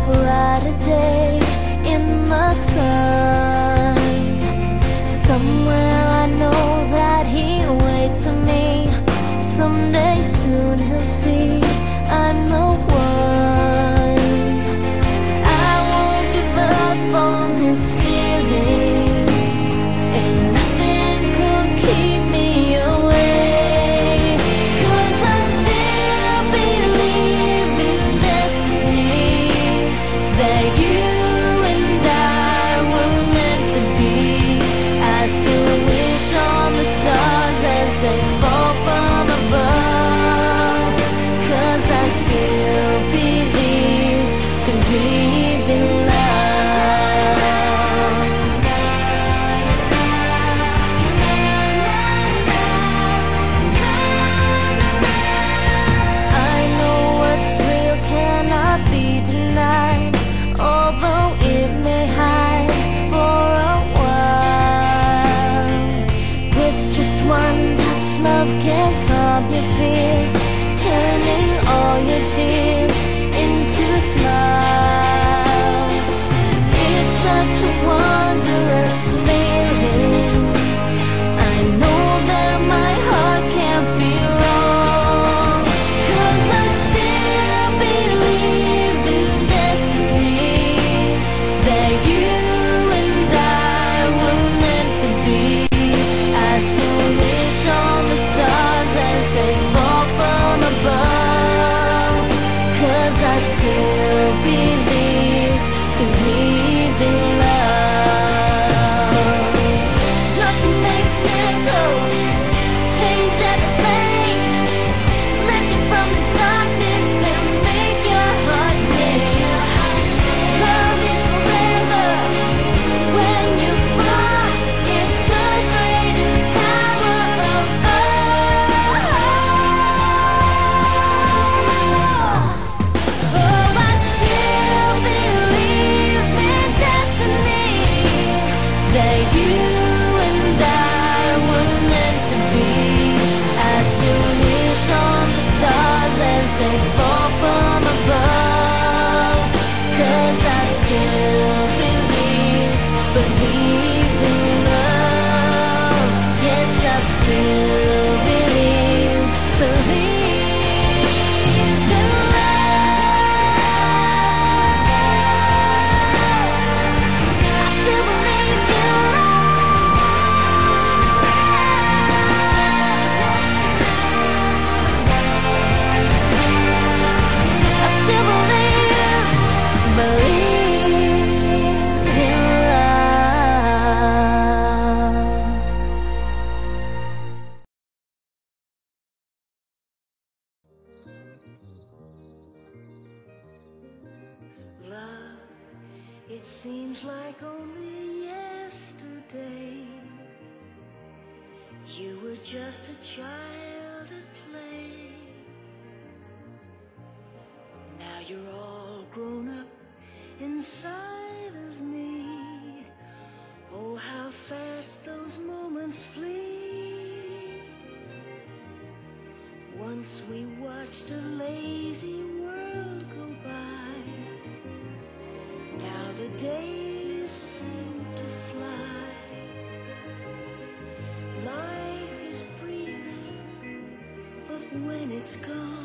brighter day in the sun. Somewhere I know that he waits for me. Someday soon he'll see I'm the one. I won't give up on this feeling, and nothing could keep me away. 'Cause I still believe in destiny, that you and I were meant to be. I still wish on the stars as they fall from above. 'Cause I still believe in love. I know what's real cannot be denied, although it may hide for a while. With just one touch, love can calm your fears, turning all your tears into smiles. It's such a wondrous feeling. I know that my heart can't be wrong. 'Cause I still believe in destiny, that you and I were meant to be. I still wish on the stars as they fall from above. 'Cause I still believe in love. Nothing make miracles, change everything, lift you from the darkness and make your heart sing. Love is forever. When you fly, it's the greatest power of all. Oh, I still believe in destiny, that you and I were meant to be. I still wish on the stars as they fall from above. 'Cause I still believe in love. Yes, I still believe in love. I still believe in love. I still believe in love. Love, it seems like only yesterday you were just a child at play. Now you're all grown up inside of me. Oh, how fast those moments flee. Once we watched a lazy world go by. Now the days seem to fly. Life is brief, but when it's gone,